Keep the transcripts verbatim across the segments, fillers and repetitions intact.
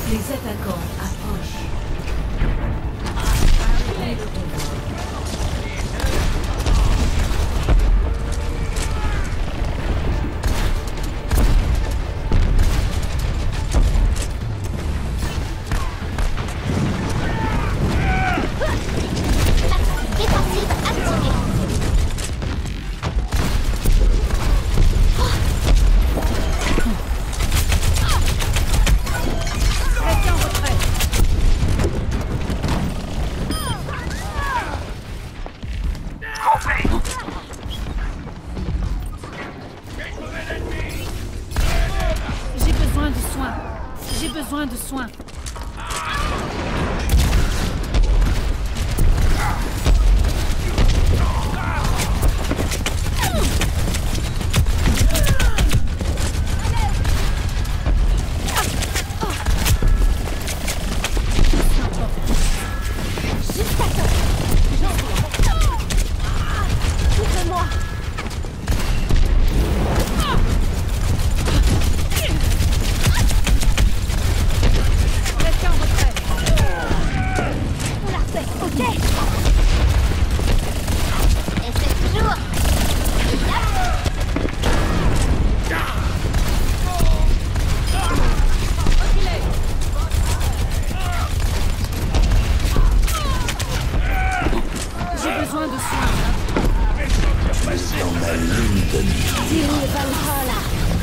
Les attaquants approchent. Défensive activée. Restez en retrait. J'ai besoin de soins. J'ai besoin de soins. Juste à temps. Couvre-moi. Restez en retrait. On l'a fait, ok. Essaie toujours. J'ai besoin de soins. Dans ma lune de nuit. Dirige Valhalla.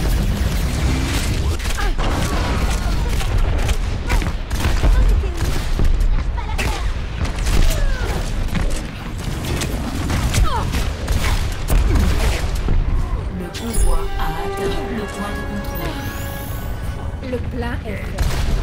Le convoi a atteint le point de contrôle. Le plein est fait.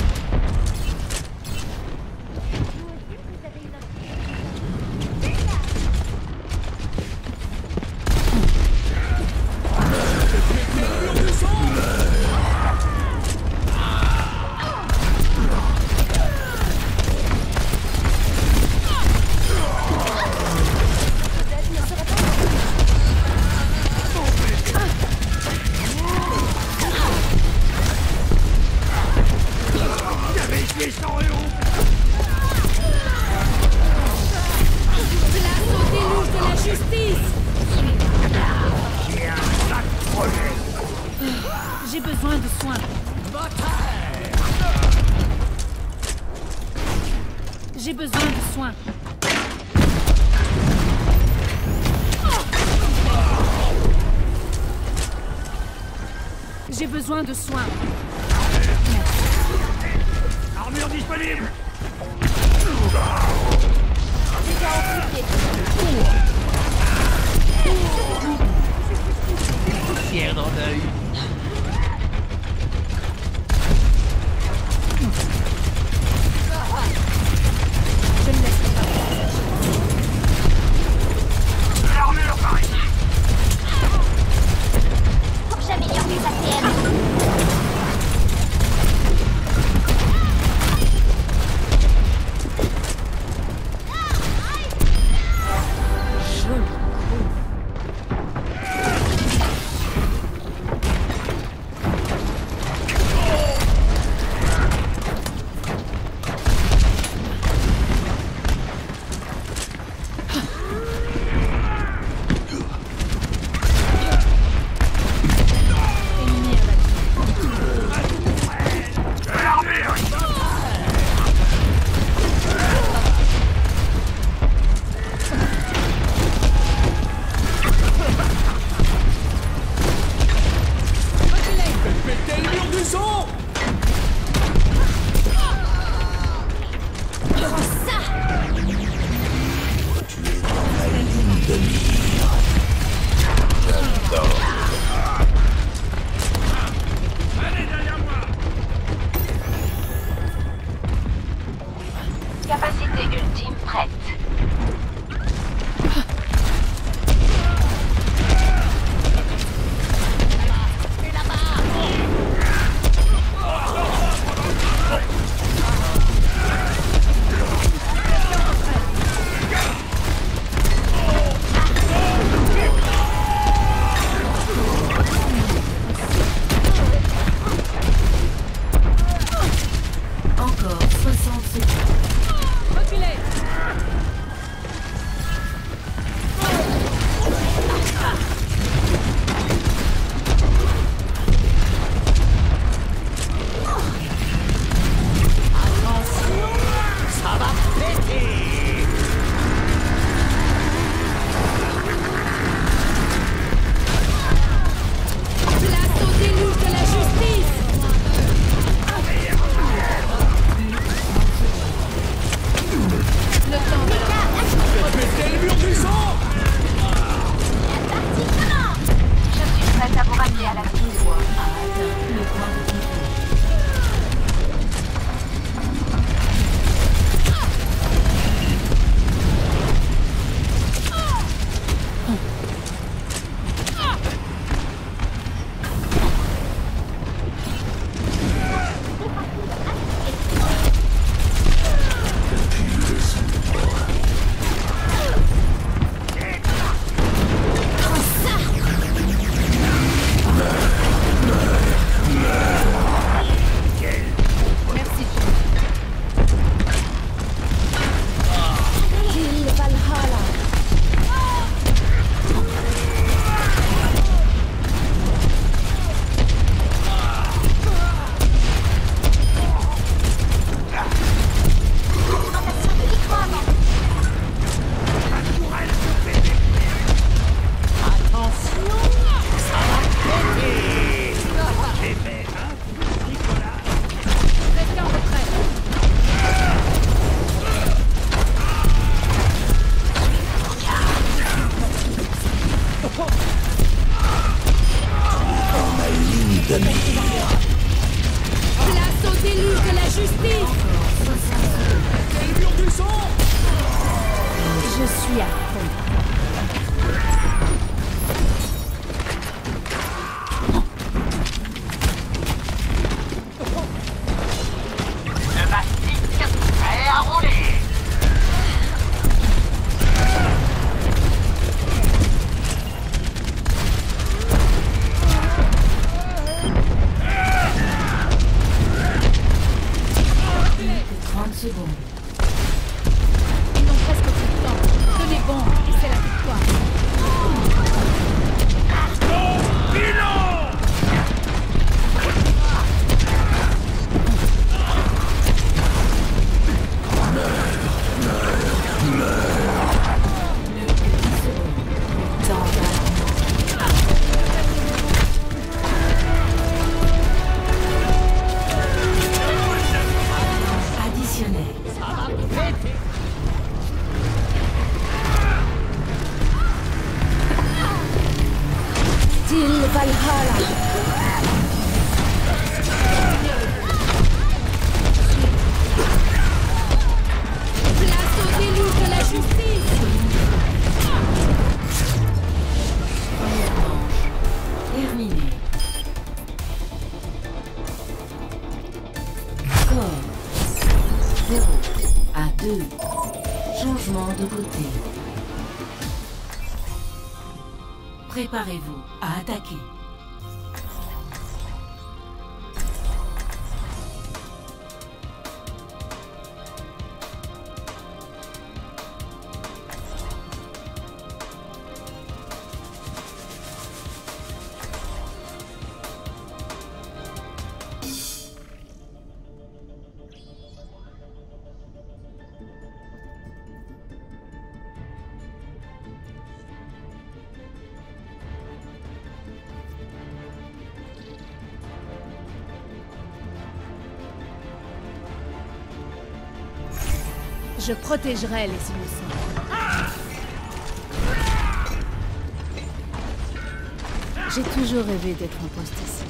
Place au déluge de la justice. J'ai besoin de soins. J'ai besoin de soins. J'ai besoin de soins. Armure disponible. Dégâts amplifiés. Fier dans l'œil. Je ne laisserai pas. L'armure par ici. Faut que j'améliore mes A T M. Ennemi abattu. L'armure. Pétez le mur du son. Ça. Tu es dans ma ligne de mire. J'adore. Allez derrière moi. Capacité ultime prête. secondes. Reculez. Ça va péter. Place au déluge de la justice. Le temps de la... Pétez le mur du sang. Je suis prête à vous ramener à la vie. Voix a atteint le point de contrôle. Merci. Till Valhalla. Restez en retrait. Ma ligne de mire. Place au déluge de la justice. Pétez le mur du sang. Je suis à fond. Le mastic prêt à rouler. trente secondes. Ils n'ont presque plus de temps. Tenez bon, et c'est la victoire. Temps additionnel. Till Valhalla. Place au déluge de la justice. Terminé. Score zéro à deux. Changement de côté. Préparez-vous à attaquer. Je protégerai les innocents. J'ai toujours rêvé d'être en poste ici.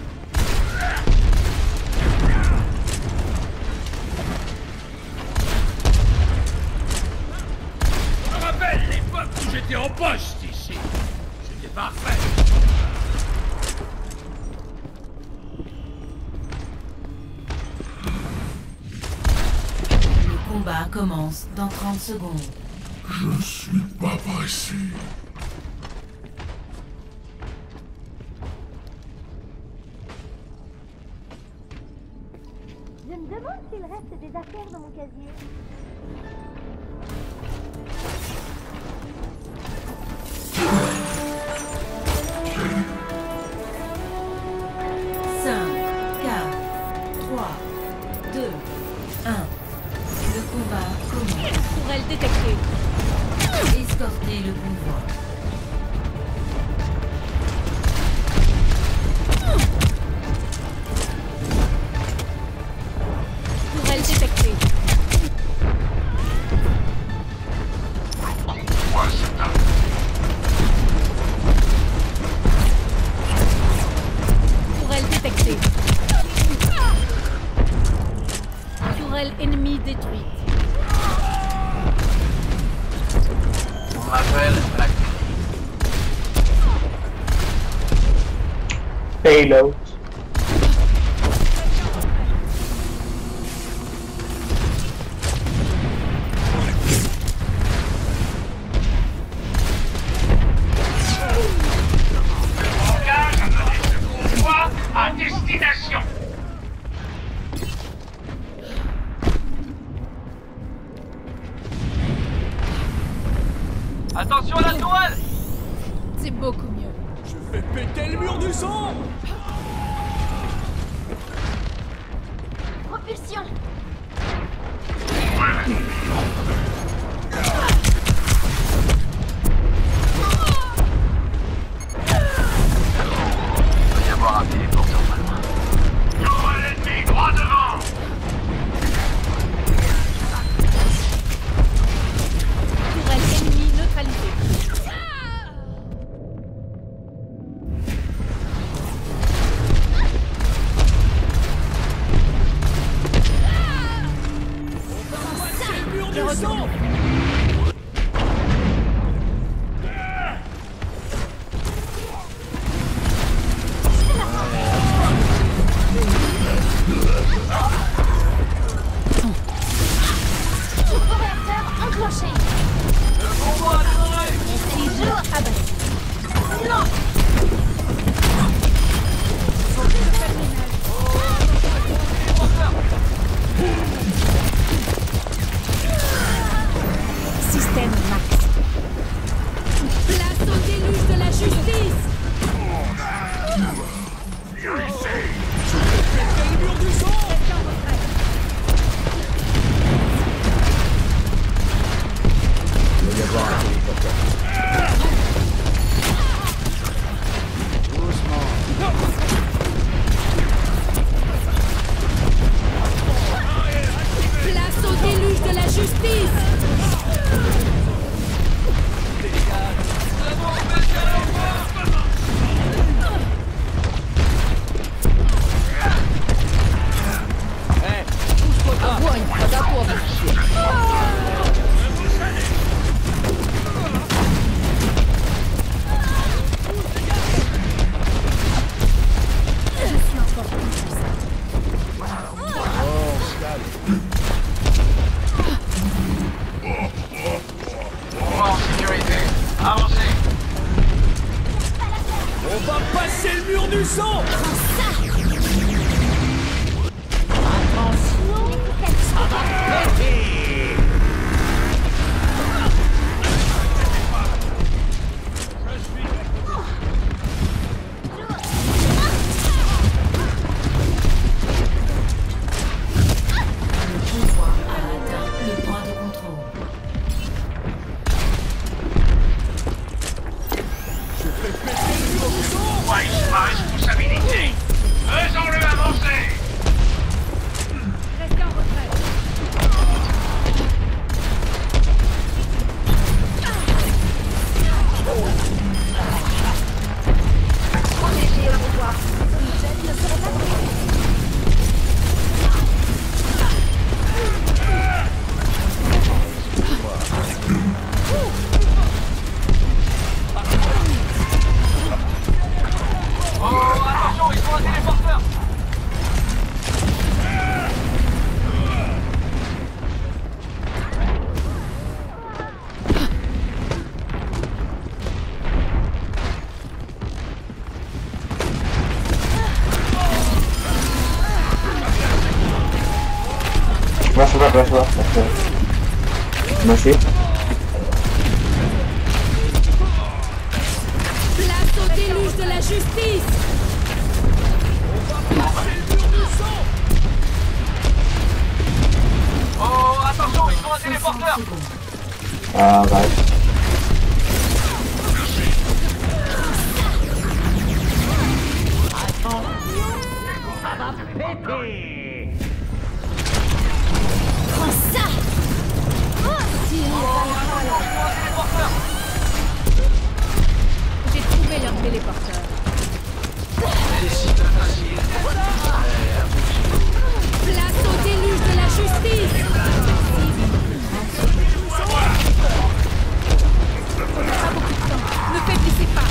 Je me rappelle l'époque où j'étais en poste ici. J'étais parfait. Le combat commence dans trente secondes. Je suis pas pressé. Je ne demande s'il reste des affaires dans mon casier. cinq, quatre, trois, deux, un. Le combat commence. Tourelle détectée. Escortez le convoi. Tourelle détectée. Tourelle détectée. Tourelle ennemie détruite. On m'appelle Black. Payload. Engage ce convoi à destination. Attention à la tourelle! C'est beaucoup mieux. Je vais péter le mur du son. Propulsion. Il va y avoir un téléporteur pas loin. Tourelle ennemi droit devant. Tourelle ennemie neutralisée. Le mur du son. Turbo-réacteur enclenché. Le convoi a démarré! Ciseaux abattus. Non. Système max. Place au déluge de la justice. Péter le mur du son. Il va y avoir un téléporteur. Place au déluge de la justice. Convoi en sécurité. Avancez! On va passer le mur du son. Le convoi a atteint le point de contrôle. Convoi est sous ma responsabilité. Flash là, flash là, flash là. Masih. Place au déluge de la justice. Oh, attention, ils sont un téléporteur. Ah, bah. Prends ça. J'ai trouvé leur téléporteur. Place au déluge de la justice. Pas beaucoup de temps. Ne faiblissez pas.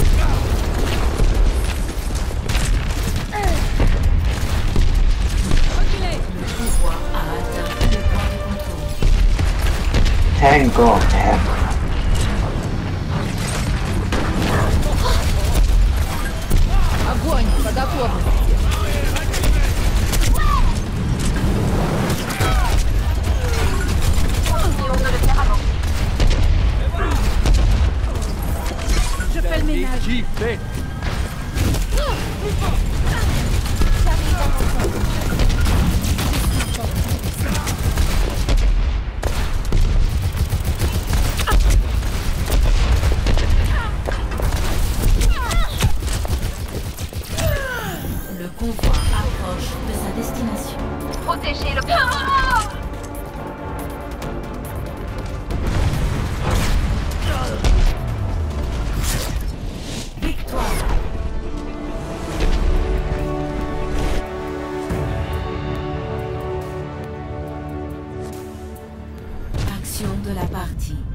Reculez. Le pouvoir a atteint le point de contrôle. Thank God, thank. Огонь, подготовьтесь. Je fais le ménage. Qui fait? Le convoi approche de sa destination. Protégez le... Victoire. Action de la partie.